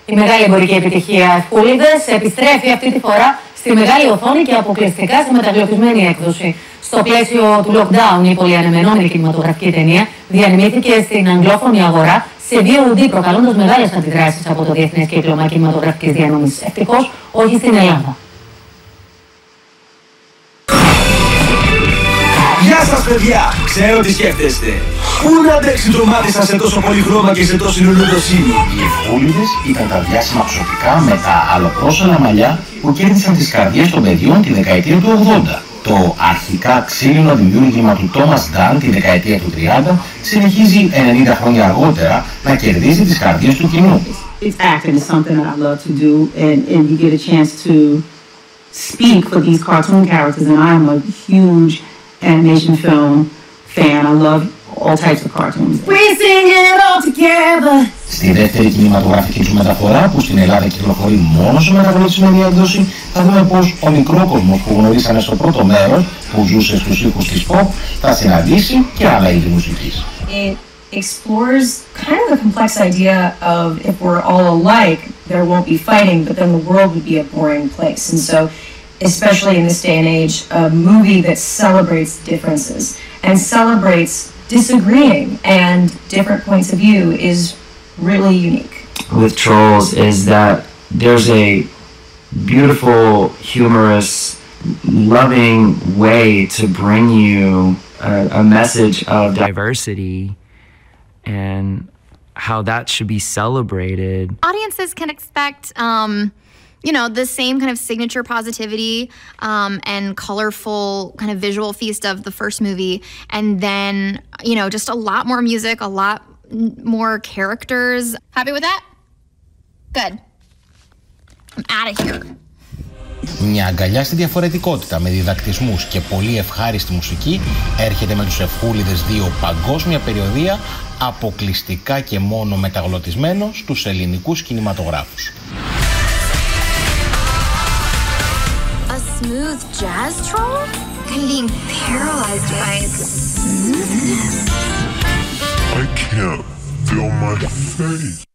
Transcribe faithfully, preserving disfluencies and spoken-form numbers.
η μεγάλη εμπορική επιτυχία Ευκούλιδες επιστρέφει αυτή τη φορά στη μεγάλη οθόνη και αποκλειστικά στη μεταγλωτισμένη έκδοση. Στο πλαίσιο του lockdown, η πολυανεμενόμενη κινηματογραφική ταινία διανεμήθηκε στην αγγλόφωνη αγορά σε βι ο ντι, προκαλώντας μεγάλες αντιδράσεις από το διεθνές κύκλωμα κινηματογραφικής διανομής. Ευτυχώς, όχι στην Ελλάδα. Γεια σας παιδιά! Ξέρω τι σκέφτεστε. Πού να αντέξει το μάτι σας σε τόσο πολύ χρώμα και σε τόση λουλουδοσύνη? Οι Ευκούλιδες ήταν τα διάσημα προσωπικά με τα αλλοπρόσωνα μαλλιά που κέρδισαν τις καρδιές των παιδιών τη δεκαετία του ογδόντα. Το αρχικά ξύλινο δημιούργημα του Τόμας Ντάν τη δεκαετία του τριάντα συνεχίζει ενενήντα χρόνια αργότερα να κερδίζει τις καρδιές του κοινού. It's acting is something that I love to do, and, and you get a chance to speak for these cartoon characters, and I am a huge animation film fan. I love all types of cartoons. We sing it all together. Στη δεύτερη κινηματογραφική του μεταφορά, που στην Ελλάδα κυκλοφορεί μόνο σε μεταγλωτισμένη έκδοση, θα δούμε πως ο μικρόκοσμος που γνωρίσαμε στο πρώτο μέρος, που ζούσε στους ήχους της pop, θα συναντήσει και άλλα είδη μουσικής. It explores kind of the complex idea of if we're all alike, there won't be fighting, but then the world would be a boring place. And so, especially in this day and age, a movie that celebrates differences and celebrates disagreeing and different points of view is really unique. With Trolls is that there's a beautiful, humorous, loving way to bring you a, a message of diversity and how that should be celebrated. Audiences can expect um, you know, the same kind of signature positivity um, and colorful kind of visual feast of the first movie. And then, you know, just a lot more music, a lot more characters. Happy with that? Good. I'm out of here. Μια αγκαλιά στη διαφορετικότητα με διδακτισμούς και πολύ ευχάριστη μουσική έρχεται με τους Ευκούλιδες δύο παγκόσμια περιοδεία, αποκλειστικά και μόνο μεταγλωτισμένο στους ελληνικούς κινηματογράφους. Smooth jazz troll? I'm being paralyzed by its smoothness. I can't feel my face.